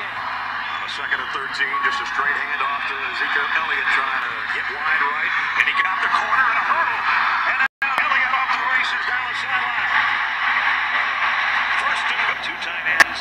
game. On a second and 13, just a straight handoff to Ezekiel Elliott trying to get wide right. And he got the corner and a hurdle. And now Elliott off the races down the sideline. First and two tight ends.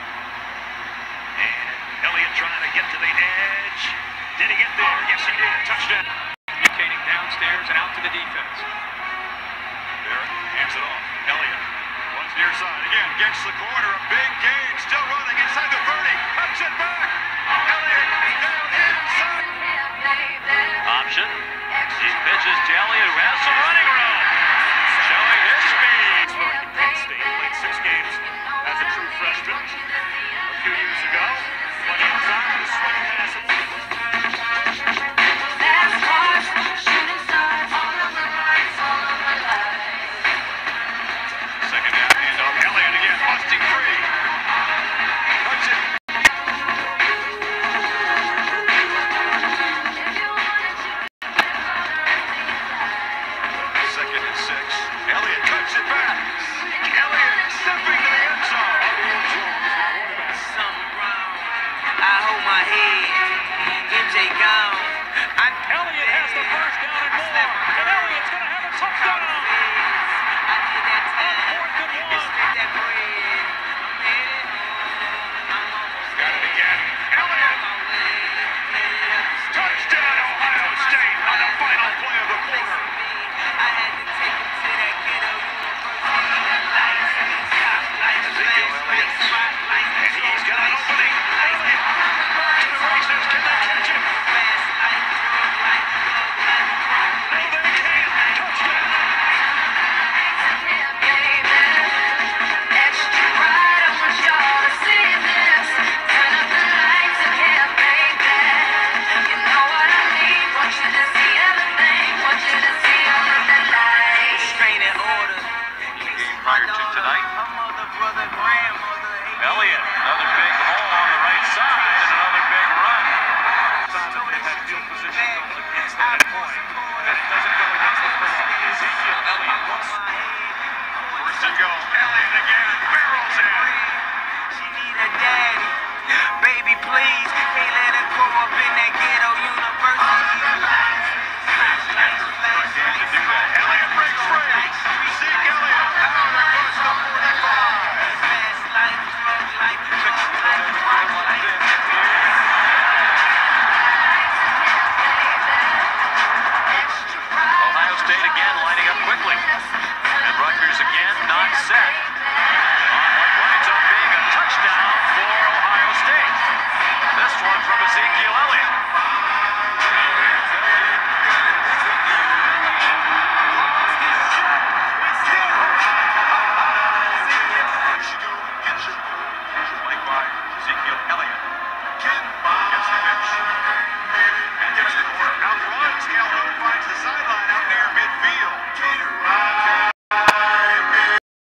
And Elliott trying to get to the edge. Did he get there? Yes, he did. Touchdown. Communicating downstairs and out to the defense. Barrett hands it off. Elliott runs near side again. Gets the corner. A big gain. Still running inside the 30. Cuts it back. Elliott down inside. Option. He pitches to Elliott, who has some running room. Showing his speed. Penn State played 6 games as a true freshman a few years ago. But inside the swing pass. Second down handoff. Elliott again, busting free. Cuts it. Second and 6. Elliott cuts it back. Elliott stepping to the end zone. Something wrong. I hold my head. MJ gone. Elliott has the first down and more. And Elliott's going to have a touchdown. I did that time. On 4th and 1. Expect that bread. I'm headed home. I'm almost Got it again. Elliott. on my way. Touchdown, Ohio State on the final play of the quarter. I had to take him to that ghetto university. Ezekiel Elliott. And he's got an opening. Elliott. Back to the races. Can they catch him? Fast like drug like thug like crack No, like they can't. Touchdown. strain and order. Game prior to tonight. My mother, brother, grandmother. Elliott, another big hole on the right side and another big run. That they've had field position going against that point. And it doesn't go against the prolong. Ezekiel Elliott. First and go. Elliott again. Barrels in. She need a daddy. Baby, please. Can't let her grow up in that ghetto university.